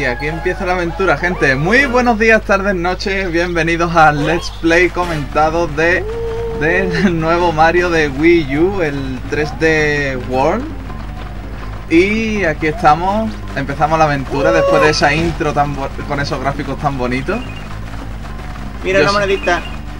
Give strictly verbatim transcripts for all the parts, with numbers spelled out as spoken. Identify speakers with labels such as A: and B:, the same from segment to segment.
A: Y aquí empieza la aventura, gente. Muy buenos días, tardes, noches. Bienvenidos al Let's Play comentado de del nuevo Mario de Wii U, el tres D World. Y aquí estamos, empezamos la aventura después de esa intro tan con esos gráficos tan bonitos.
B: Mira
A: Yo
B: la monedita.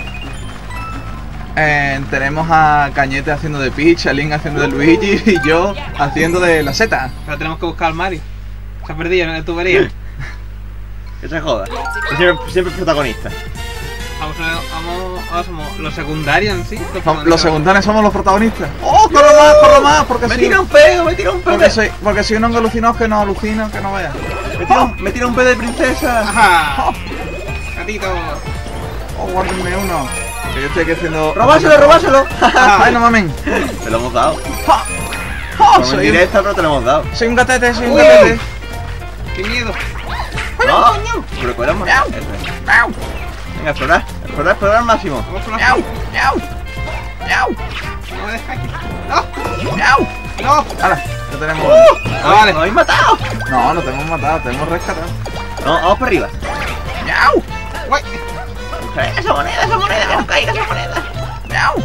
A: Eh, tenemos a Cañete haciendo de Peach, a Link haciendo de Luigi y yo haciendo de la Z.
C: Pero tenemos que buscar al Mario. Se ha perdido en la tubería.
B: Que se joda. Yo siempre, siempre protagonista.
C: Vamos, a, vamos, ahora somos los secundarios en sí.
A: Los, los secundarios somos los protagonistas. ¡Oh, corro más, corro más! Porque
B: Me
A: si,
B: tira un pedo, me tira un pedo.
A: porque soy, porque soy un hongo alucinado que no alucino, que no vea.
B: Me tira, un, me tira un pedo de princesa.
C: ¡Ajá! Gatito.
A: Oh, guárdenme uno. Que yo estoy aquí haciendo...
B: ¡Robáselo, robáselo!
A: ¡Ay, no mamen!
B: Te lo hemos dado.
A: ¡Ja! ¡Ja!
B: Como en
A: Soy,
B: directa, pero te lo hemos dado.
A: un, soy un gatete, soy un
C: Uy.
A: gatete.
C: ¡Qué miedo!
B: No, pero que éramos.
A: Miau. ¡Miau!
B: Venga, explorar, explorar, explorar al máximo.
C: Vamos con la...
A: ¡Miau! ¡Miau! ¡Miau!
C: No me dejes aquí. ¡No!
A: ¡Miau!
C: ¡No!
A: ¡Hala! Ya tenemos...
C: Ah, vale.
B: ¡Nos habéis matado!
A: No, no te hemos matado, te hemos rescatado.
B: No, vamos para arriba.
A: ¡Miau!
C: ¡Uy!
B: Eh, ¡Esa moneda, esa moneda! ¡Que no caiga esa moneda!
A: ¡Miau!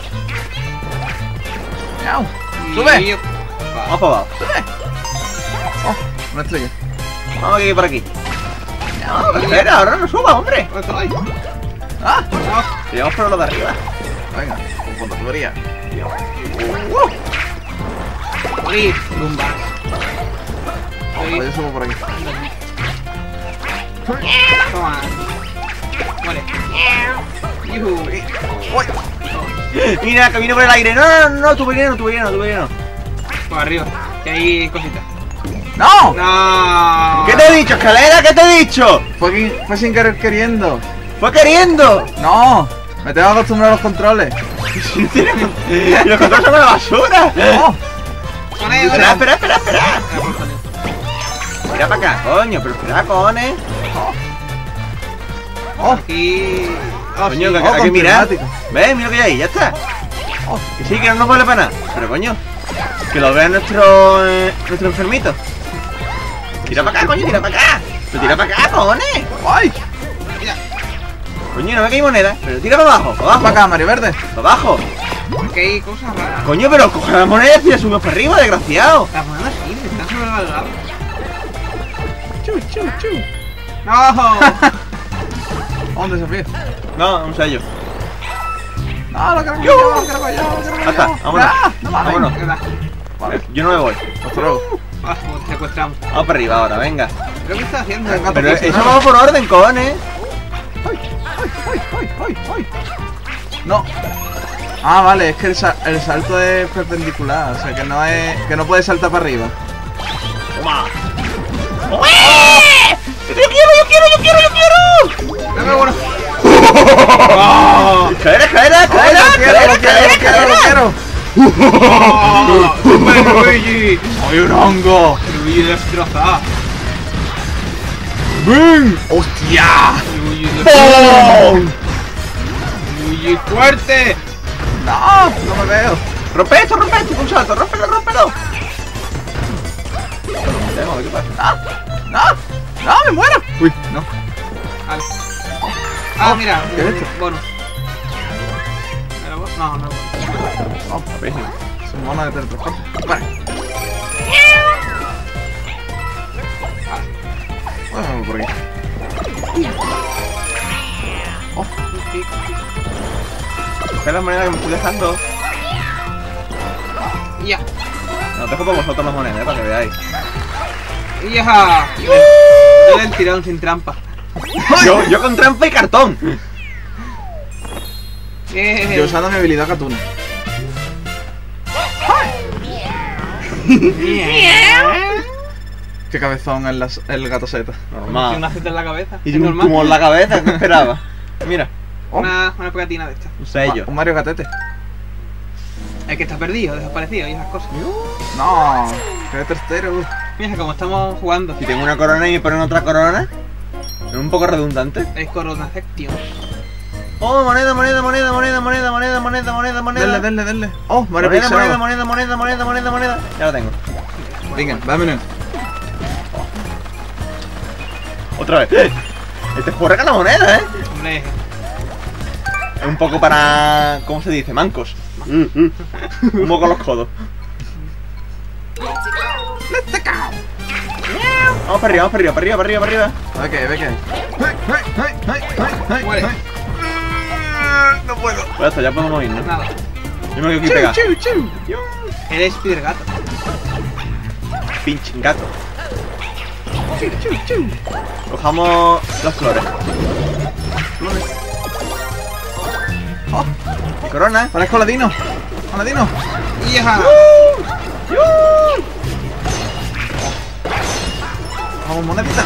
A: ¡Miau! ¡Sube!
C: Y yo-
B: Vamos para abajo.
A: ¡Oh! Una estrella.
B: Vamos aquí por aquí. No, espera, ahora no suba, hombre.
C: ¿Dónde estoy?
A: ¡Ah!
C: ¡No!
B: Que llevamos por lo de arriba.
A: Venga, con la tubería.
C: ¡Morir! ¡Lumba!
A: Pues yo subo por aquí.
C: Toma. Muere. Yuhu.
A: ¡Uy!
B: Mira, que viene por el aire. No, no, no, no, tu veneno, tu veneno, tu veneno.
C: Por arriba. Que hay cositas.
A: ¡No!
C: ¡No!
B: ¿Qué te he dicho, escalera? ¿Qué te he dicho?
A: Fue, qui- fue sin querer queriendo.
B: ¡Fue queriendo!
A: ¡No! Me tengo que acostumbrar a los controles.
B: Y los controles son una basura.
A: ¡Oh!
C: ¡Moneda!
B: Espera, espera, espera, espera. Mira para acá, coño, pero espera, cojones.
A: ¡Oh!
C: Aquí... Oh,
B: Coño,
C: sí.
B: que
A: Oh,
B: hay que
A: con
B: mirar.
A: prismático.
B: ¿Ves? Mira lo que hay ahí, ya está.
A: ¡Oh!
B: Que sí, que no nos vale para nada. Pero coño, que lo vea nuestro, eh, nuestro enfermito. Tira para acá, coño, tira para acá. Pero tira para acá, cojones.
A: ¡Ay!
C: Mira,
B: Coño, no ve que hay moneda. Pero tira para abajo, para
A: ¡Para
B: abajo.
A: acá, Mario Verde!
B: Para abajo.
C: aquí hay cosas raras.
B: Coño, pero coge las monedas y las subimos para arriba, desgraciado.
C: Las monedas sí, están sobrevaloradas.
A: ¡Chu, chu, chu!
C: ¡No!
A: ¡Oh, un desafío!
B: No, un sello.
A: ¡No, lo quiero yo! ¡Lo quiero yo! ¡Lo quiero yo!
B: Hasta, vámonos.
A: ¡Ah! ¡No mames!
B: Vámonos.
C: ¿Verdad?
A: Vale,
B: Yo no me voy.
A: hasta luego.
C: Ah, pues te secuestramos.
B: Vamos para arriba ahora, venga.
C: ¿Pero qué estás haciendo?
A: Venga,
B: Pero
A: pues,
B: eso
A: no.
B: vamos por orden, cojones.
A: ¡Ay! ¡Ay! ¡Ay! ¡Ay! ¡Ay! ¡Ay! ¡No! Ah, vale, es que el, sa el salto es perpendicular, o sea que no es... que no puede saltar para arriba.
B: Toma. ¡Ué! ¡Yo quiero, yo quiero, yo quiero, yo quiero!
C: Dame uno.
B: ¡Oh! ¡Caera, caera,
A: ¡Ay,
B: caera!
A: lo quiero, lo quiero, lo quiero, lo quiero!
C: ¡Oh! ¡Super Luigi!
A: ¡Hay un hongo!
C: Luigi destrozado.
A: ¡Bum! ¡Hostia!
C: Luigi destrozado.
A: ¡Pum!
C: Luigi fuerte.
A: ¡No! ¡No me veo!
B: ¡Rompe esto, rompe esto! ¡Un salto! ¡Rómpelo, rómpelo! Tengo, ¿qué pasa?
A: ¡No! ¡No! ¡Me muero! ¡Uy! ¡No!
C: Vale. Ah,
A: Oh,
C: mira.
A: ¿qué es esto?
C: Bonus. ¿Era bonus? No, no era bonus.
A: ¡Oh! Es un mono de teletransporte. Vale. Vamos por aquí. ¡Oh!
B: Esta es la moneda que me estoy dejando.
C: Ya.
B: No, dejo para vosotros las monedas, eh, para que veáis.
C: ¡Ya! Yo del tirón sin trampa.
B: Yo, yo con trampa y cartón.
C: Eh,
A: Yo usando mi habilidad Gatuna. ¡Qué cabezón el, las- el gato Z!
C: Tiene
B: Normal.
C: una cita en la cabeza.
B: Y
C: es
B: un
C: normal.
B: tumor en la cabeza, ¿qué esperaba? Mira,
A: Oh.
C: Una, una pegatina de estas.
B: un sello.
A: Un Mario Gatete.
C: El que está perdido, desaparecido y esas cosas.
A: No, qué tercero.
C: Mira, como estamos jugando.
B: Si tengo una corona y me ponen otra corona, es un poco redundante.
C: Es Corona Section.
B: Oh, moneda, moneda, moneda, moneda, moneda, moneda, moneda, moneda, moneda.
A: Denle, denle, denle. Oh, Mario
B: Moneda, moneda,
A: Pixelado.
B: moneda, moneda, moneda, moneda, moneda. Ya lo tengo.
A: Venga, vámonos.
B: Otra vez. Este juego regala moneda, ¿eh?
C: Hombre.
B: Es un poco para... ¿Cómo se dice? Mancos. Mm, mm. Un poco los codos. Vamos para arriba, vamos para arriba, para arriba, para arriba, para arriba.
A: Ve que, ve que.
C: Muere.
A: No puedo.
B: Pues ya está, ya podemos irnos.
C: Nada.
B: Yo me quedo aquí pegado.
A: Chu, chu.
C: Eres Peter Gato.
B: Pinche gato.
A: Chu, chu, chu.
B: Cojamos las flores.
A: Oh,
B: Corona.
A: parezco Ladino. Ladino.
C: ¡Hija!
A: Vamos, monedita.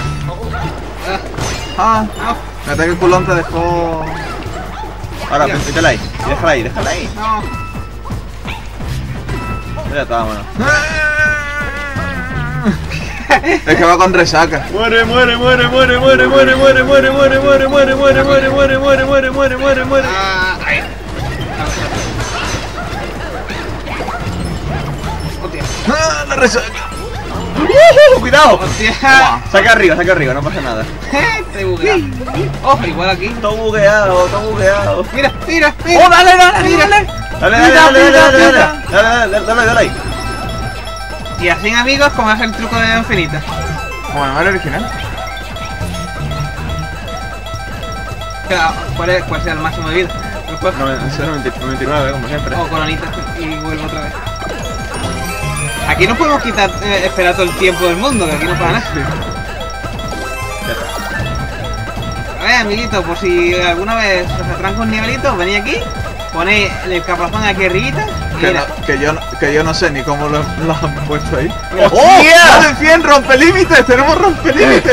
C: Ah,
A: Ah, fíjate que el culón te dejó.
B: Ahora, métela ahí. Déjala ahí, déjala ahí.
C: no.
B: Ya está, bueno.
A: Es que va con resaca.
B: Muere, muere, muere, muere, muere, muere, muere, muere, muere, muere, muere, muere, muere, muere, muere, muere, muere, muere, muere.
C: Ah, ahí. Hostia.
A: Ah, la resaca.
B: ¡Uh! ¡Cuidado!
C: Hostia.
B: Saca arriba, saca arriba, no pasa nada.
C: Te buguea. Oh, igual aquí.
B: Todo bugueado, todo bugueado.
C: Mira, mira, mira.
B: ¡Oh, dale, dale,
C: Mira.
B: dale! Dale, dale, dale, dale, dale, dale, dale, dale, dale, dale ahí.
C: Y así, amigos, como hace el truco de infinita.
A: Bueno, no era original.
C: Claro, ¿Cuál es, cuál sea el máximo de vida? Después,
B: noventa y nueve, como siempre.
C: o colonitas y vuelvo otra vez. Aquí no podemos quitar, eh, esperar todo el tiempo del mundo, que aquí no pasa nada.
B: Ya está.
C: A ver, amiguitos, por si alguna vez os atranca un nivelito, venid aquí, ponéis el caparazón aquí arribita y
A: Que,
C: mira.
A: no, que, yo, no- que yo no sé ni cómo lo, lo han puesto ahí.
C: Mira.
A: ¡Oh! ¡Más de cien rompelímites! ¡Tenemos rompelímites!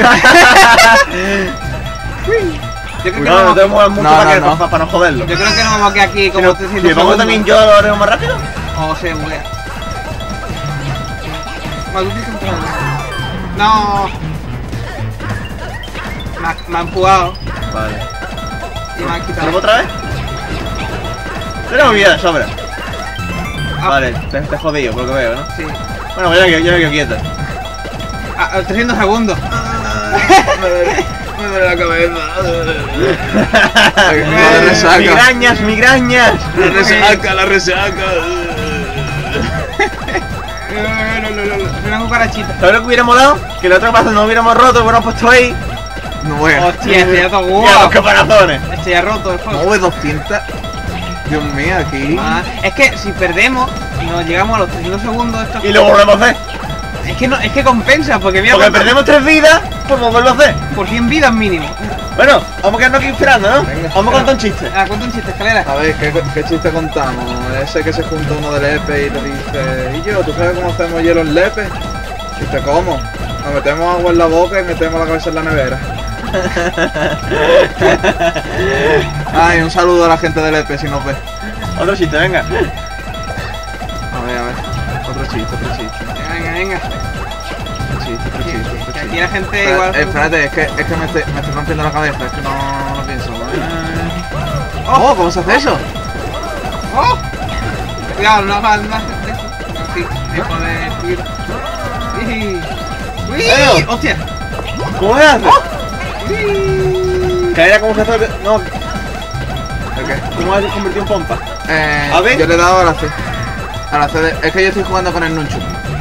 C: Yo creo que
B: No, no
C: no,
B: te muevas mucho
A: No,
B: para,
A: no,
B: que,
A: no.
B: para, para no joderlo.
C: yo creo que no vamos a quedar aquí
B: Si
C: como
B: no-
C: trescientos
B: si le pongo
C: segundos.
B: también yo lo haremos más rápido.
C: O se buguea. Bueno, tú tienes que empezar. No. Me, ha- me han empujado
B: Vale.
C: y me han quitado.
B: ¿Hacemos otra vez? Tenemos vida de sobra.
C: Ah,
B: Vale, te, te he jodido por lo que veo, ¿no?
C: Sí.
B: Bueno, pues ya me, ya me quedo quieto.
C: Ah, trescientos segundos.
A: Me duele la cabeza. La resaca.
B: Migrañas, migrañas.
A: La resaca, la resaca.
C: Una cucarachita.
B: ¿Sabes lo que hubiéramos dado? Que la otra vez no hubiéramos roto, lo hubiéramos puesto ahí.
A: No voy a.
C: Hostia, este ya está
B: Mira los
C: guapo.
B: caparazones.
C: Este ya roto el
A: No
C: juego.
A: voy doscientos. Dios mío, aquí.
C: Ah, es que si perdemos y nos llegamos a los trescientos segundos, esto
B: Y lo volvemos a hacer.
C: es que no, es que compensa, porque mira,
B: Porque
C: cuánto-
B: perdemos tres vidas, pues volverlo a hacer.
C: por cien vidas mínimo.
B: Bueno, vamos a quedarnos aquí esperando, ¿no?
A: Venga.
B: Vamos a contar un chiste.
C: Ah, cuenta un chiste, escalera.
A: A ver, ¿qué, qué chiste contamos? Ese que se junta uno del Lepe y le dice: ¿Y yo? ¿Tú sabes cómo hacemos hielo en Lepe? Dice: ¿cómo? Nos metemos agua en la boca y metemos la cabeza en la nevera. Ay, un saludo a la gente del Lepe si nos ve.
B: Otro chiste, venga.
A: A ver, a ver. Otro chiste, otro chiste.
C: Venga, venga.
A: Otro chiste, otro chiste, otro
C: Que
A: chiste.
C: aquí la gente
A: Espera-
C: igual.
A: eh, espérate, es que, es que me, estoy, me estoy rompiendo la cabeza, es que no, no pienso. ¿no? Oh, ¿cómo se hace eso?
C: ¡Oh! Cuidado, no hagas más de eso. No, sí, dejo de subir. ¡Uy! ¡Uy!
B: Eh.
C: ¡Hostia!
B: ¿Cómo se hace?
C: ¡Uy!
B: Que era como se hace. No,
A: ¿El qué?
B: ¿cómo se convirtió en pompa?
A: Eh,
B: A ver.
A: Yo le he dado a la C. A la C de... Es que yo estoy jugando con el Nunchu.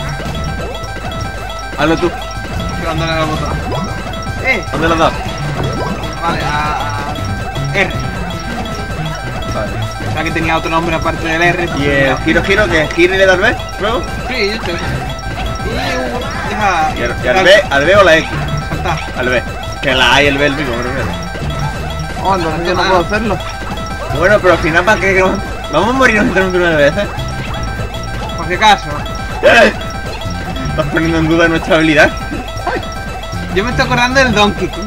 B: Hazlo tú.
C: Dándole al botón. ¡Eh!
B: ¿Dónde lo has dado?
C: Vale, a. a- R.
B: Vale.
C: O sea que tenía otro nombre aparte del R.
B: ¿Y el giro giro que es giro y le das B? Luego.
C: Sí, yo estoy. Y. uh, Deja.
B: ¿Y al, y al B? ¿Al B o la X?
C: Saltar.
B: Al B. Que la A y el B el mismo, creo que era.
A: Oh, entonces yo no puedo hacerlo.
B: Bueno, pero al final, ¿para qué? Vamos a morirnos entre nueve veces.
C: Por si acaso.
B: Estás poniendo en duda nuestra habilidad.
C: Yo me estoy acordando del Donkey Kong.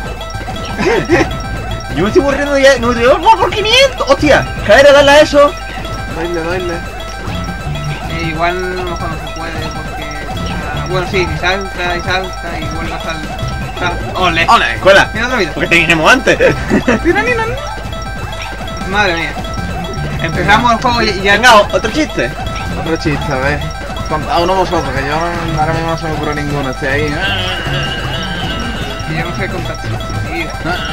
B: Yo me estoy aburriendo ya. No, yo, ¡oh, por quinientos! ¡Hostia! Caer a darle a eso.
A: Doyle, doyle.
C: Eh, igual a lo mejor no se puede porque. ah, bueno, sí, si salta y salta y vuelve a saltar. ¡Ole!
B: ¡Hola, escuela!
C: Mira otra vida.
B: Porque te vinimos antes.
C: Madre mía. Empezamos el juego y y ya.
B: Venga, otro chiste.
A: Otro chiste, a ver. Contad uno vosotros, que yo ahora mismo no se me ocurre ninguno. Estoy ahí.
C: Y yo no sé contar chistes, tío.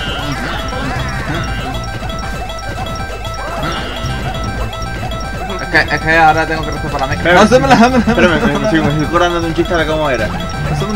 A: Es que, es que ahora tengo que rezar para la mezcla.
B: Pero-
A: Hácemela, hácemela,
B: Espérame, me,
A: hácemela.
B: me, estoy- me estoy acordando de un chiste de cómo era.
A: Hácemela.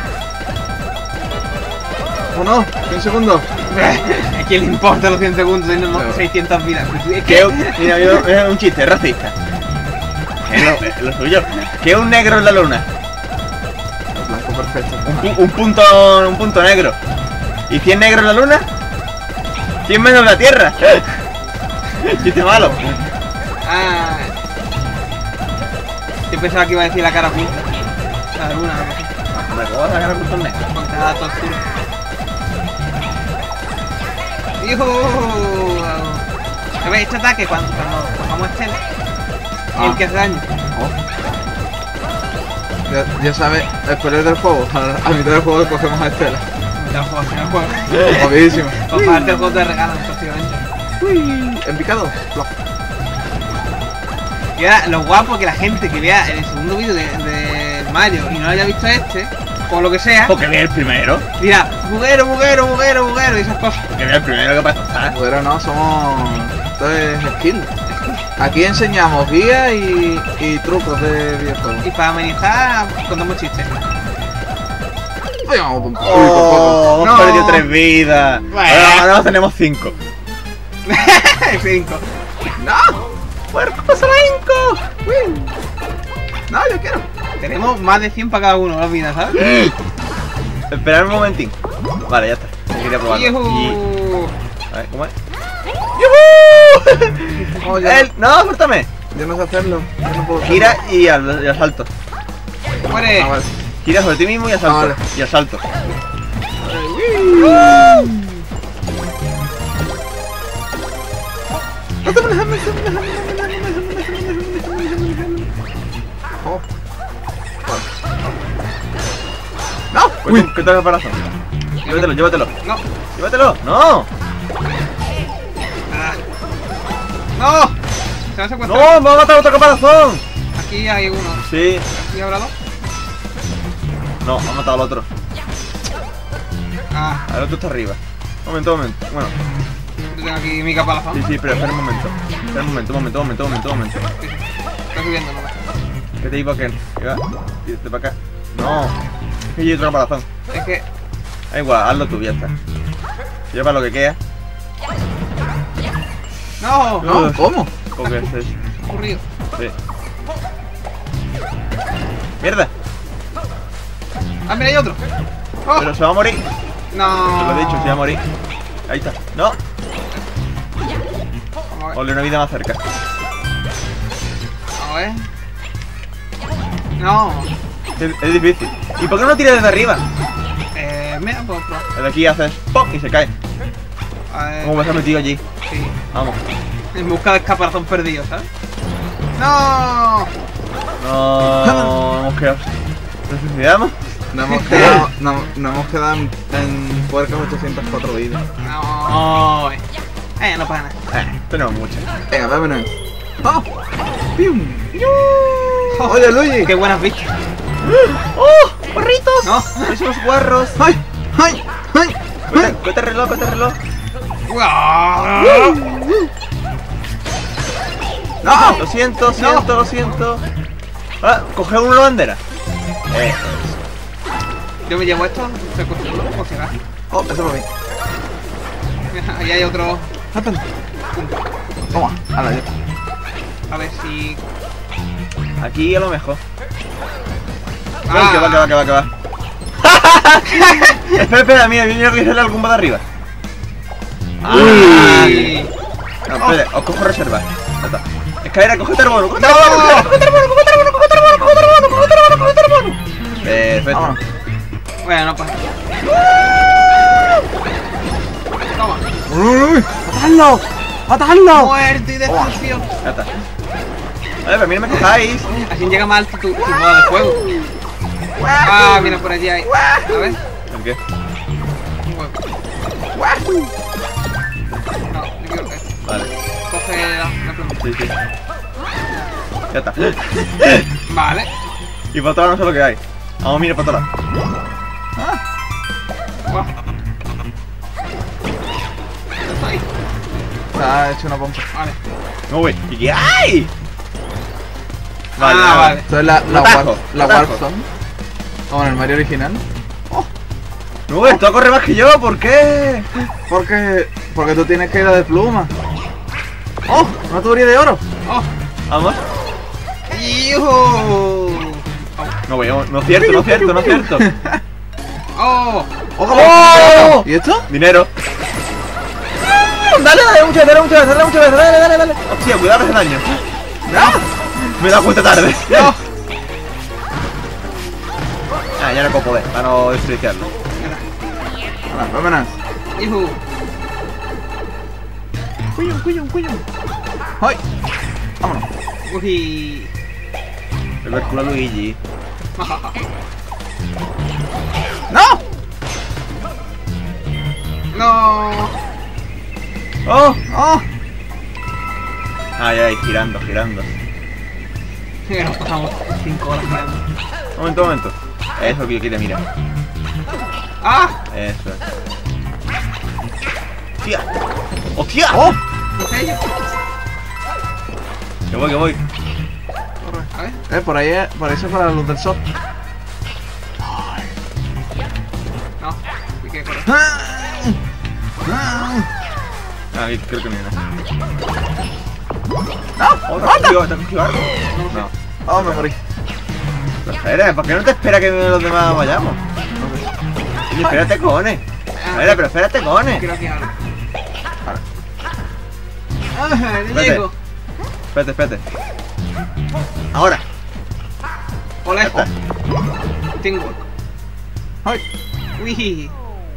A: ¿O no? ¿Un segundo?
C: ¿A quién le importa los cien segundos teniendo
A: Claro.
C: seiscientas vidas? Es
B: Que un- mira, yo- es un chiste racista. Es lo, es lo suyo. Que es un negro en la luna.
A: El blanco perfecto.
B: Un, pu- un punto un punto negro. ¿Y cien negros en la luna? cien menos en la tierra. Chiste malo.
C: Ah. Yo pensaba que iba a decir la cara oculta. La luna, algo así.
B: Hombre, ¿cómo vas a sacar el punto negro?
C: Porque estaba todo oscuro. ¡Yuhu! A ver, este ataque cuando, cuando cogamos Estela es
A: Ah.
C: el que hace daño.
A: Oh. Ya, ya sabes, el spoiler del juego. A, a mitad del juego cogemos a Estela.
C: Ya juego, ya juego.
A: Obvísimo.
C: Para pagarte el juego te regalan prácticamente.
A: Uy, en picado. Flop.
C: Y ahora, lo guapo que la gente que vea el segundo vídeo de, de Mario y no haya visto este, o lo que sea,
B: Porque vea el primero.
C: dirá, buguero, buguero, buguero, buguero y esas cosas.
B: Porque vea el primero que pasa.
A: Pero no, somos. Esto es skill. Aquí enseñamos guías y, y trucos de videojuegos.
C: Y para amenizar, contamos chistes.
A: Uy, vamos, uy, por
B: Oh,
A: poco.
B: hemos
A: No.
B: perdido tres vidas.
C: Bueno.
B: Ahora, ahora tenemos cinco.
C: Cinco.
A: ¡No! ¡Puerco Solenco! Uy. No, yo quiero.
C: Tenemos más de cien para cada uno, las vidas, ¿sabes?
B: Esperad un momentín. Vale, ya está. Yo quería probarlo. Y...
C: ¡Yuhu!
B: A ver, ¿cómo es?
A: Oh, yo,
B: El... No, suéltame.
A: yo no sé hacerlo. Yo no puedo hacerlo.
B: Gira y al, y al salto.
C: ¡Muere!
A: Ah, vale.
B: Gira sobre ti mismo y al salto.
A: Ah, vale.
B: Y al salto.
A: Oh. ¡No!
B: Uy, ¿qué tal el corazón? Llévatelo, llévatelo.
C: ¡No!
B: Llévatelo. ¡No!
C: Ah. ¡No! Se va a secuestrar.
B: ¡No! ¡Me va a matar otro caparazón!
C: Aquí hay uno.
B: Sí.
C: ¿Aquí habrá dos?
B: No, ha matado al otro.
C: Ah,
B: El otro está arriba. Un momento, un momento. Bueno,
C: yo tengo aquí mi caparazón.
B: sí, sí, pero espera un momento. Espera un momento, un momento, un momento, un momento, un momento.
C: Sí, sí. Está subiendo, ¿no?
B: ¿Qué te digo que va? Tírate para acá. No. Es que yo hay otro caparazón.
C: Es que...
B: Da igual, hazlo tú, ya está. Lleva lo que queda.
C: ¡No!
A: No,
B: Ugh.
A: ¿cómo?
B: Porque es...
C: Ocurrido.
B: Sí. ¡Mierda!
C: ¡Ah, mira, hay otro! ¡Oh!
B: Pero se va a morir.
C: ¡No!
B: Te lo he dicho, se va a morir. Ahí está. ¡No!
C: Vamos a ver.
B: Ole, una vida más cerca.
C: Vamos a ver. ¡No!
B: Es, es difícil. ¿Y por qué no tiras desde arriba?
C: Eh, mira, puedo probar.
B: Desde aquí haces ¡pum! Y se cae.
C: A ver...
B: Como me has metido allí.
C: Sí.
B: Vamos.
C: En busca del caparazón perdido, ¿sabes? ¡No!
B: No, hemos quedado. ¿Nos suicidamos?
A: No hemos quedado, no, no hemos quedado en, en puercas ochocientas cuatro vidas.
C: No. Eh, no pasa nada.
B: Eh, tenemos muchas.
A: Venga, vámonos. ¡Oh! ¡Pium! ¡Oye, Luigi!
C: ¡Qué buenas vistas!
B: ¡Oh! ¡Guarritos!
C: No.
B: ¡Esos guarros!
A: ¡Ay! ¡Ay! ¡Ay!
B: Cuenta, cuenta el reloj, cuenta el reloj.
C: ¡Guau!
A: ¡No!
B: Lo siento, lo siento, lo siento. Ah, coge uno la bandera. Eh,
C: Yo me llevo esto, secuestro, o será.
A: ¡Oh, eso para mí!
C: Mira, ahí hay otro.
A: ¡Happened! Toma, ala, ya.
C: A ver si.
B: aquí a lo mejor.
C: Ah.
B: Que va, que va, que va, que va. Espera, espera, mira, viene a revisarle algún de arriba.
C: Uy.
B: No, espera, os cojo reserva. Ya está. Escalera, cógete el bono, cógete
C: ¡No!
B: el bono, cógete el bono, cógete el bono, cógete el bono, cógete el bono, cógete el bono, cógete el bono. Perfecto.
A: Vámonos.
C: Bueno, no pasa. Toma.
A: ¡Uy!
B: ¡Matadlo! ¡Matadlo!
C: Muerte y destrucción.
B: Ya está. Vale, pero mira, me cojáis.
C: Así llega más alto tu, tu modo de juego. Ah, mira por allí hay. A ver.
B: ¿El qué?
C: Un huevo. No, yo quiero esto.
B: Vale,
C: Coge la, la pluma.
B: sí, sí. Ya está.
C: Vale.
B: Y para todos no sé lo que hay. Vamos, mira para todos.
C: Guau.
A: Se ha hecho una pompa.
C: Vale.
B: No, güey. ¿Y qué hay?
C: Ah, vale.
A: Esto es la, la,
B: Atajo,
A: warp, la
B: atajo.
A: Warp Zone. Como en el Mario original.
B: No, güey, esto corre más que yo, ¿por qué?
A: Porque. Porque tú tienes que ir a de pluma. ¡Oh! Una tubería de oro.
C: ¡Oh!
B: Vamos.
C: ¡Yuhu!
B: No, güey, no es cierto, no es cierto, no es cierto.
C: ¡Oh!
A: ¡Oh!
B: ¡Oh!
A: ¿Y esto?
B: Dinero. Dale, dale, muchas veces, dale muchas veces, dale muchas veces, dale, dale, dale. Hostia, cuidado, hace daño.
A: ¡Ah!
B: Me he dado cuenta tarde.
C: ¡No!
B: Ah, ya no puedo poder, para no desperdiciarlo.
A: Hola, vámonos.
C: ¡Yuhu!
A: Cuyo, cuyo, cuyo. ¡Ay! Vámonos.
C: ¡Uy!
B: El ver culo a Luigi.
A: ¡No!
C: ¡No!
B: ¡Oh!
A: ¡Oh!
B: Ay, ay, girando, girando.
C: Que nos pasamos cinco horas mirando.
B: Un momento, un momento. Eso es lo que yo quería mirar.
C: ¡Ah!
B: Eso es. ¡Hostia! ¡Hostia!
A: ¡Oh!
C: ¿En serio?
B: Que voy, que voy.
C: A ver.
A: Eh, por ahí, eh, por ahí se fue la luz del sol.
C: No. ¿Y qué corre?
A: ¡Ah! ¡Ah!
B: Ah, aquí creo que no hay nada.
A: ¡No!
B: Oh, ¿te has cogido, te has cogido algo?
A: No. Oh, me morí.
B: Pero espera, ¿por qué no te espera que los demás vayamos? Oye, espérate, cojones. Espera, pero espérate, cojones.
C: Creo que algo. ¡Ah! ¡Ya
B: Espérate.
C: llego!
B: Espérate, espérate. Ahora.
C: ¡O lejos!
B: Ya
C: Tengo.
A: ¡Ay!
C: ¡Uy!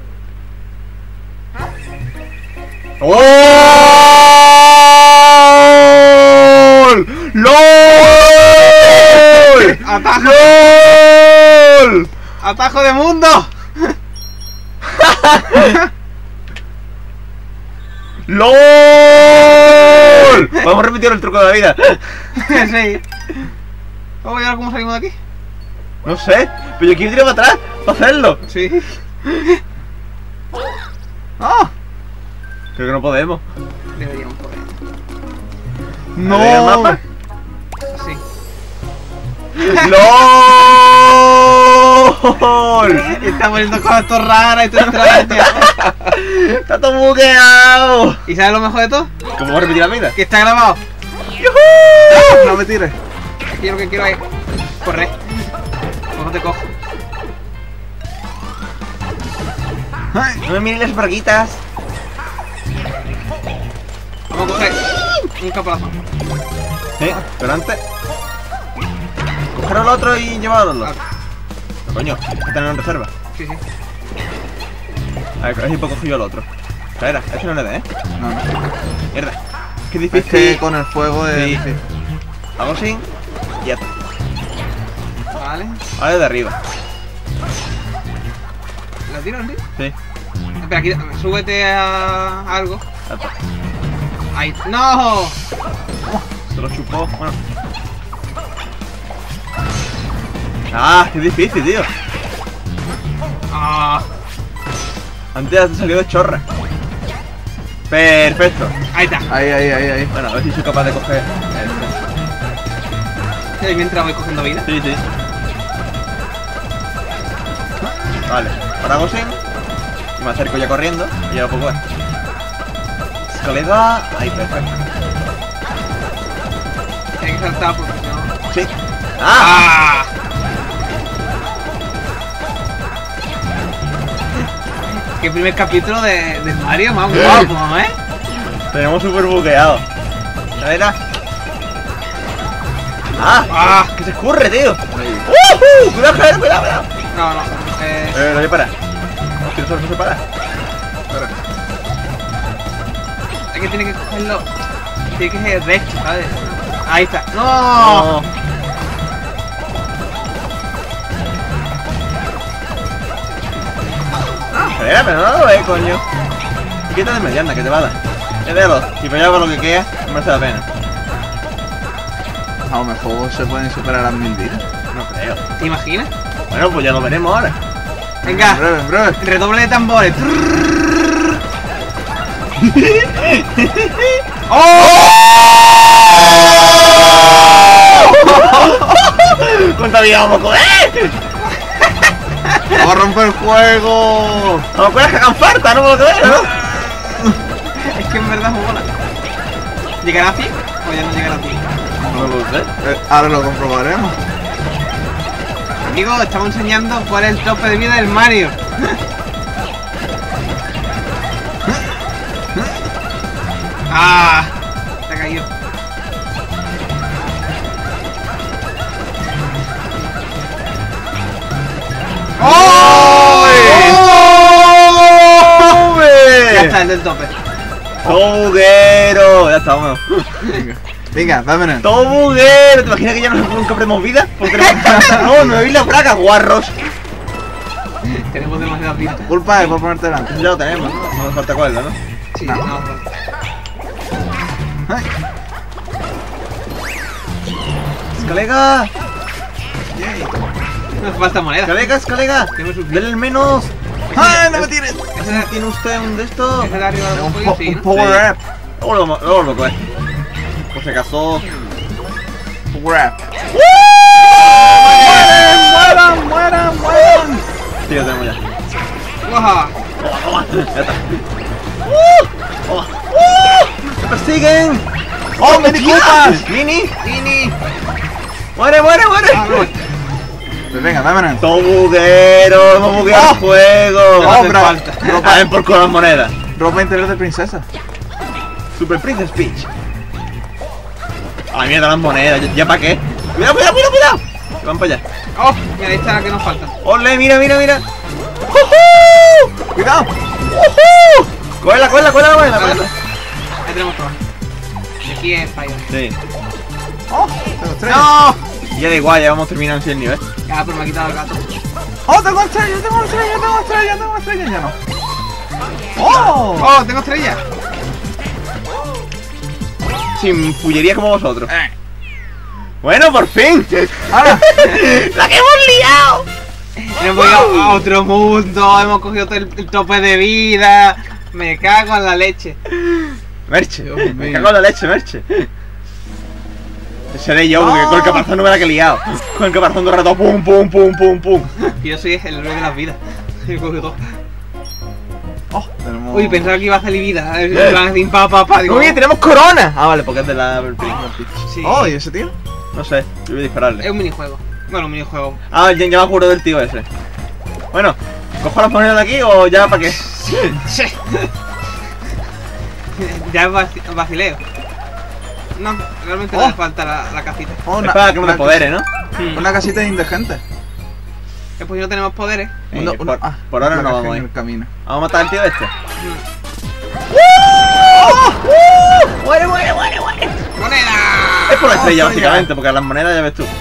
B: ¡LOL! ¡LOL!
C: ¡Atajo!
B: ¡LOL!
C: ¡Atajo de mundo!
B: ¡LOL! Vamos a repetir el truco de la vida.
C: Sí. Vamos a ver cómo salimos de aquí.
B: No sé, pero yo quiero tirar para atrás para hacerlo.
C: Sí.
A: ¡Oh!
B: Creo que no podemos.
C: Deberíamos poder.
A: ¡No!
B: ¿Hay el mapa?
C: Sí.
B: ¡LOL!
C: Está poniendo cosas todas raras y todo extrañas.
B: ¡Está todo bugueado!
C: ¿Y sabes lo mejor de todo?
B: ¿Cómo vamos a repetir la vida?
C: Que está grabado.
A: ¡Ah! ¡No me tires!
C: Aquí lo que quiero es correr. Pues no te cojo.
A: ¡Ay!
B: No me miren las braguitas.
C: Vamos a coger un caparazo.
B: Sí, pero antes. Coger al otro y llevarlo.
C: Ah,
B: No, coño, hay que tenerlo en reserva.
C: sí, sí.
B: A ver, a ver si puedo coger yo al otro. Espera, este no le da, ¿eh?
A: No, no.
B: Mierda. Qué
A: Es
B: difícil.
A: que con el fuego es
B: Sí.
A: difícil.
B: Hago así. Y ya está.
C: Vale.
B: Ahora de arriba.
C: ¿La tiro, sí?
B: Sí.
C: Espera, aquí, súbete a algo.
B: Ya está.
C: Ahí. ¡No!
B: Se lo chupó. Bueno. Ah, qué difícil, tío.
C: Ah,
B: Antes te salió de chorra. Perfecto.
C: ahí está.
A: Ahí, ahí, ahí, ahí.
B: Bueno, a ver si soy capaz de coger esto.
C: Y mientras voy cogiendo vida.
B: Sí, sí. Vale, ahora hago así. Y me acerco ya corriendo. Y ya lo puedo coger. Escalera. Ahí, perfecto.
C: Hay que saltar porque si no.
B: Sí. ¡Ah!
C: ¡Ah! Qué primer capítulo de, de Mario más guapo, ¿eh?
B: Tenemos súper bugueado. Escalera. ¡Ah!
C: ¡Ah!
B: ¡Que se escurre, tío! ¡Uh! ¡Cuidado, cuidado, cuidado! cuidado.
C: No, no. Eh,
B: Eh, no se para. Hostia, eso no se para.
C: es que tiene que cogerlo. Tiene que ser recto, ¿sabes? Ahí está. ¡No!
B: No. Espera, pero no lo ve, coño. Quita de mediana, que te va a dar. Es de dos. Y para allá por lo que queda, no merece la pena.
A: A lo mejor se pueden superar las mil vidas.
B: No creo.
C: ¿Te imaginas?
B: Bueno, pues ya lo veremos ahora.
A: En
C: Venga,
A: breve, en breve.
C: redoble de tambores.
B: ¿Cuánta vida vamos a coger?
A: ¡Vamos a romper el juego!
B: Vamos con las que hagan falta, no puedo creer, ¿no?
C: Es que en verdad mola. ¿Llegará a cien o ya no llegará a cien?
B: No lo sé.
A: Eh, ahora lo comprobaremos.
C: Amigo, estamos enseñando cuál es el tope de vida del Mario. Ah, se ha caído.
A: ¡Oh! ¡Oh!
C: Ya está, el del tope.
B: ¡Tobuguero! Ya está, vámonos.
A: Venga, venga, vámonos.
B: ¡Tobuguero! ¿Te imaginas que ya no nunca perdemos vida? Porque tenemos... No, me vi la placa, guarros.
C: Tenemos demasiadas vidas.
A: Culpa es por ponerte delante.
B: Ya lo tenemos, ¿no? No nos falta cuerda, ¿no?
C: Sí,
A: No.
C: no, no.
A: Ay,
B: ¡Escalega!
C: Nos falta moneda.
B: ¡Escalega, escalega!
C: Tenemos un
B: ¡Dale el menos!
A: ¡Ay, no me tires!
B: ¿Ese ¿Tiene usted un de estos?
C: ¿Es el de arriba del
A: Un,
C: pollo?
A: po-
C: Sí,
A: un
C: ¿no?
A: power up.
B: Luego lo, luego lo coge. Por si acaso...
A: Power up.
B: ¡Mueran, mueran, mueran! Sí, lo tenemos ya.
C: ¡Guau!
B: Toma, toma. Ya está. ¡Uh! Toma. ¡Uh! ¡Me persiguen!
A: ¡Oh, Mini Koopas!
B: ¡Mini!
C: ¡Tini!
B: ¡Muere, muere, muere!
C: Ah, me voy.
A: Pues venga, vámonos.
B: ¡Tobuguero! ¡Hemos bugueado
A: ¡Oh!
B: el juego!
C: No
A: ¡Oh,
C: hace
A: bravo!
C: falta.
B: A ver por con las monedas.
A: Ropa interior de princesa.
B: Super Princess Peach. Ay, mierda, las monedas. ¿Ya, ya para qué? ¡Cuidado, cuidado, cuidado, cuidado! Que van para allá.
C: ¡Oh! Mira, ahí está la que nos falta.
B: ¡Ole, mira, mira, mira! ¡Jujú!
A: ¡Cuidado!
B: ¡Jujú! ¡Cógela, cógela, cógela, cógela!
C: Vale.
B: cógela!
C: Ahí tenemos todo. Y aquí es Fire.
B: Sí.
A: ¡Oh! Tengo estrella.
C: ¡No!
B: Ya da igual, ya vamos terminando así el nivel.
C: Ya, pero me ha quitado el gato.
A: ¡Oh, tengo estrella! ¡Tengo estrella! ¡Tengo estrella! ¡Tengo estrella! Ya no. ¡Oh!
C: ¡Oh! ¡Tengo estrella!
B: Sin fullería como vosotros.
A: Eh.
B: Bueno, por fin.
A: ¡Ahora!
B: ¡La que hemos liado!
C: Hemos ido a otro mundo, hemos cogido todo el, el tope de vida. Me cago en la leche.
B: Merche,
A: Dios
B: me
A: mío.
B: cago en la leche, Merche. Seré yo, porque con el caparazón no me la que he liado. Con el caparazón todo el rato, pum, pum, pum, pum, pum.
C: Yo soy el héroe de las vidas. Yo he cogido todo.
A: ¡Oh! Tenemos...
C: Uy, pensaba que iba a salir vida. En plan, así, pa, pa, pa. Digo,
B: Oye, tenemos corona. Ah, vale, porque es de la Princess Peach.
C: sí.
A: ¡Oh! ¿Y ese tío?
B: No sé, yo voy a dispararle.
C: Es un minijuego. Bueno, un minijuego.
B: Ah, ya, ya me acuerdo del tío ese. Bueno, ¿cojo las monedas de aquí o ya para qué?
C: Sí. Ya es vaci- vacileo. No, realmente
A: Oh.
C: no le falta la, la casita.
A: ¡Oh!
B: Es para que no te poderes, ¿no?
C: Hmm.
A: Una casita de indigente.
C: Eh, pues no tenemos poderes.
B: Eh,
A: Uno-
B: por,
A: uno- ah,
B: por ahora
A: la
B: no
A: caja
B: vamos a
A: en
B: ir.
A: el camino.
B: Vamos a matar al tío este.
C: Hmm.
B: ¡Muere, muere, muere, muere!
C: ¡Moneda!
B: Es por la estrella,
A: estrella.
B: básicamente, porque las monedas ya ves tú.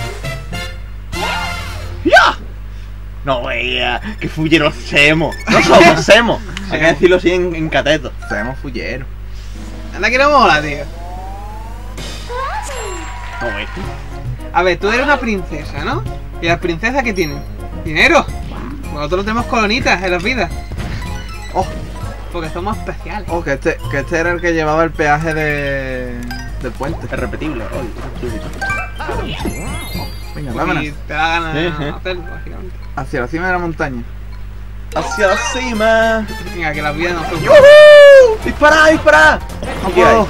B: ¡Ya! No vea, que fulleros semos. No somos semos. Hay que decirlo así en, en cateto.
A: Tenemos fullero.
C: Anda que no mola, tío.
B: No vea.
C: A ver, tú eres una princesa, ¿no? ¿Y las princesas qué tienen? ¿Dinero? Nosotros tenemos colonitas en las vidas.
A: ¡Oh!
C: Porque somos especiales.
A: ¡Oh! Que este, que este era el que llevaba el peaje de... del puente.
B: Es repetible. Oye,
A: Venga, vámonos.
C: Y te da ganas
B: Sí,
C: de
B: sí.
C: hacerlo, básicamente.
A: Hacia la cima de la montaña.
B: hacia la cima.
C: Venga, que las vidas no son...
B: ¡Yuhu! ¡Dispara, dispara!
A: ¡No
B: ¿Qué hay?
A: puedo!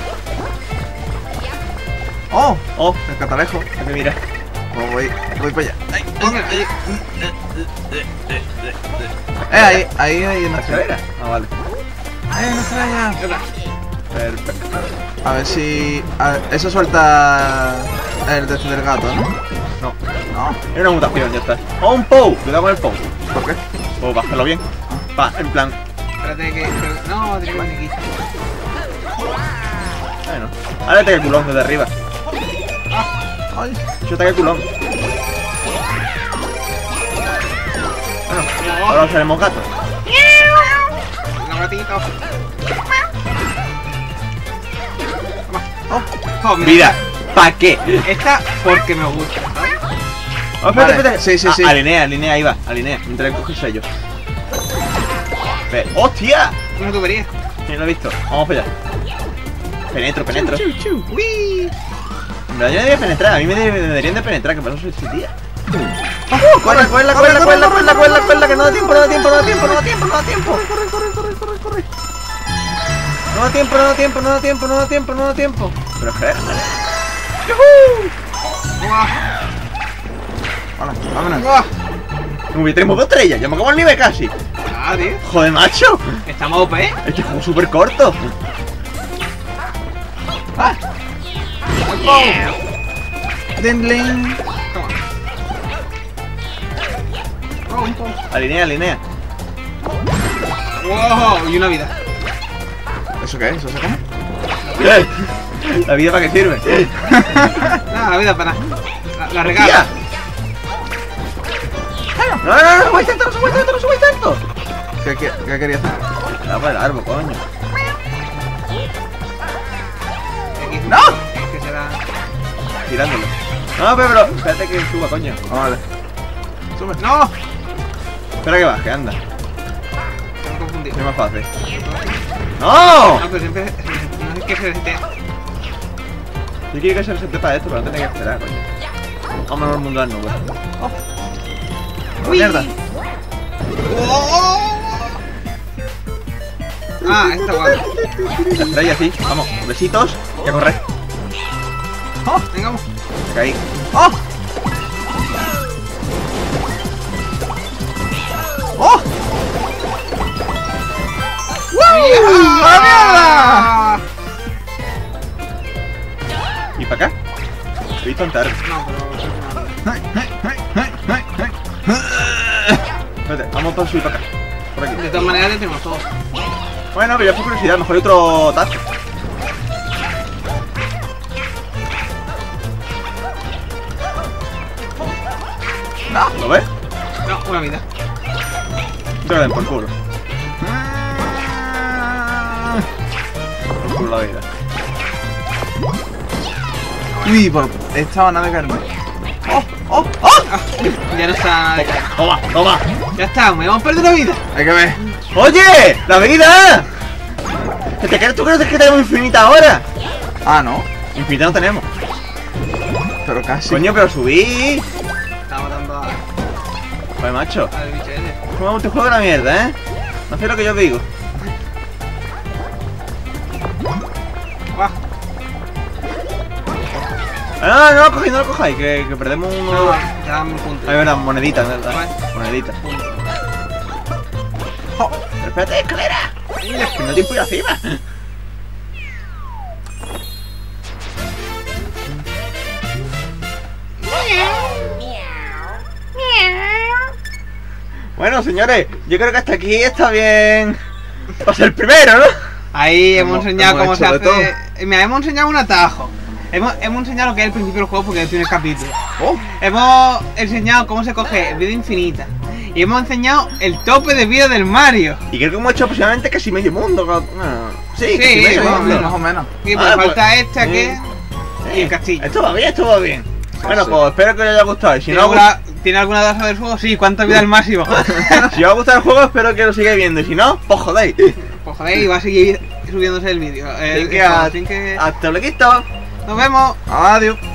A: ¡Oh!
B: Oh,
A: El catalejo.
B: aquí mira.
A: Oh, voy, voy para allá. ¡Ay!
C: Venga,
A: ay, ¡Eh! Ahí, ahí, ahí, en
B: ¿La
A: la
B: escalera? Ah, vale.
A: ¡Ahí, en la estrella!
C: venga.
B: Perfecto.
A: A ver si... a ver, eso suelta... el de del gato, ¿no?
B: No,
A: No.
B: es una mutación, ya está. ¡Oh, un Pou! Cuidado con el Pou.
A: ¿Por qué?
B: Pou, para hacerlo bien. Va, en plan.
C: Espérate que... que- No, tiene que venir aquí.
B: Bueno. Ahora ataque el culón desde arriba.
A: ¡Ay!
B: Yo ataque el culón. Bueno, ahora seremos gatos.
C: Los gatitos.
A: ¡Oh!
C: Oh, mira.
B: Mira, ¿pa' qué?
C: Esta porque me gusta, ¿sabes?
B: Oh, espérate,
A: Vale,
B: espérate.
A: sí, sí,
B: Ah,
A: sí.
B: Alinea, alinea, ahí va, alinea. Mientras coge el sello. Ve. ¡Hostia!
C: Una tubería.
B: Sí, lo he visto. Vamos para allá. Penetro, penetro.
C: Chu, chu, chu. Uy.
B: En verdad yo no debería penetrar, a mí me de- me deberían de penetrar, que para eso soy su tía. ¡Corre, corre, corre, corre, corre, corre, corre, corre, que no da tiempo, no da tiempo, no da tiempo, no da tiempo, no da tiempo! ¡Corre, corre, corre, corre, corre! No da tiempo, no da tiempo, no da tiempo, no da tiempo, no da tiempo. Pero es que...
C: Guau.
A: Hola, vámonos.
C: Guau.
B: Uy, tenemos dos estrellas, ya me acabo el nivel casi.
C: Ah, tío.
B: Joder, macho.
C: Estamos O P.
B: Este juego es súper corto.
A: ¡Ah! ¡Dindling!
C: Toma. Oh, un poco.
B: Alinea, alinea.
C: Wow, y una vida.
A: ¿Eso qué es? ¿Eso se come?
B: ¿La vida para qué sirve?
C: Nada, la vida para nada. La, la
B: ¡Tía!
C: regala.
B: No, no, no, no subáis tanto, no subáis tanto, no subáis tanto.
A: ¿Qué, qué, qué quería hacer?
B: La para el árbol, coño.
C: Aquí.
A: ¡No!
C: Que será.
B: Tirándolo. No, pero, pero, espérate que suba, coño.
A: Ah, vale. Sube.
C: ¡No!
B: Espera que baje, anda.
C: Se me he confundido.
B: Es más fácil. ¡No!
C: No, pero siempre. No sé qué se resetea.
B: Yo quiero que se resete para esto, pero no tenía que esperar, coño. Vámonos al mundo de las nubes.
C: Uy.
B: ¡Mierda!
C: Ah, esta guay.
B: La estrella, sí. Vamos, besitos y a correr.
C: Oh, venga, vamos.
B: Caí.
A: ¡Oh! ¡Oh! ¡Woo! ¡La
B: ¿Y para acá? He visto entrar.
C: No, pero.
A: mierda!
B: Espérate, vamos a subir para acá. Por aquí.
C: De todas maneras, ya tenemos todo.
B: Bueno, pero ya fue curiosidad, mejor hay otro tazo.
A: ¡No!
B: ¿Lo ves?
C: No, una vida.
B: No te lo den por culo. Por culo la vida.
A: Uy, por... estaba nada de caerme. ¡Oh! ¡Oh! ¡Oh!
C: Ah, ya no está nada de caer.
B: Toma, toma.
C: Ya está, me vamos a perder una vida.
A: Hay que ver.
B: ¡Oye! ¡La vida! ¿Que te crees tú crees que tenemos infinita ahora?
A: Ah, no.
B: Infinita no tenemos.
A: Pero casi.
B: Coño, pero subí.
C: Está matando a,
B: Joder, macho.
C: al bicho ese.
B: Como este juego de la mierda, ¿eh? No sé lo que yo digo.
C: Guau.
B: Ah, no, no lo cojáis, no lo cojáis, que, que perdemos uno.
C: No, ya dame un punto.
B: Ah, es verdad, monedita, es verdad.
C: Vale.
B: Monedita.
C: Punto.
B: ¡Oh! Pero espérate, escalera. Mira, que no hay tiempo de ir arriba. Bueno, señores, yo creo que hasta aquí está bien. Va a ser el primero, ¿no?
C: Ahí hemos,
A: Hemos-
C: enseñado
A: hemos
C: cómo se
A: hecho de
C: hace. Eh, Mira, hemos enseñado un atajo. Hemos, hemos enseñado lo que es el principio del juego porque no tiene capítulo.
A: ¡Oh!
C: Hemos enseñado cómo se coge vida infinita. Y hemos enseñado el tope de vida del Mario.
B: Y creo que hemos hecho aproximadamente casi medio mundo. ¿No? Sí,
C: Sí,
B: casi medio
C: más o
B: mundo.
C: menos.
A: Más o menos.
C: Y pues
B: Ah,
C: falta
B: pues,
C: esta
B: sí.
C: que. Y el castillo.
B: Esto va bien, esto va bien. Bueno,
A: sí.
B: pues espero que os haya gustado. Y si
C: ¿Tiene,
B: no,
C: alguna, ¿Tiene alguna tasa del juego? Sí, ¿cuánta vida al máximo?
B: si os ha gustado el juego, espero que lo sigáis viendo. Y si no, pues jodéis.
C: Pues joder, y va a seguir subiéndose el vídeo.
B: Así
C: El-
B: que,
C: el-
B: a-
C: así que
B: hasta luego.
C: nos vemos.
A: Adiós.